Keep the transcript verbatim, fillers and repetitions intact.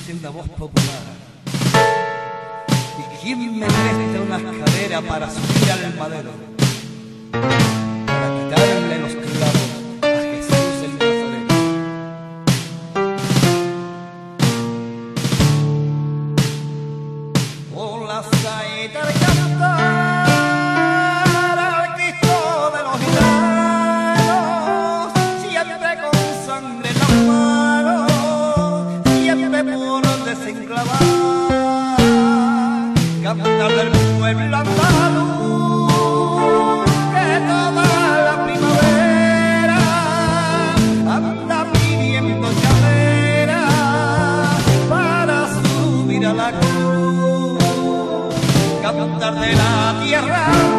en la voz popular. ¿Y quién me presta una escalera para subir al madero? Para quitarle los clavos a Jesús el Nazareno. Con la saeta de cantar al Cristo de los gitanos, siempre con sangre en las manos, siempre por desenclavar. Cantar del pueblo andaluz, que toda la primavera anda pidiendo llanera para subir a la cruz. Cantar de la tierra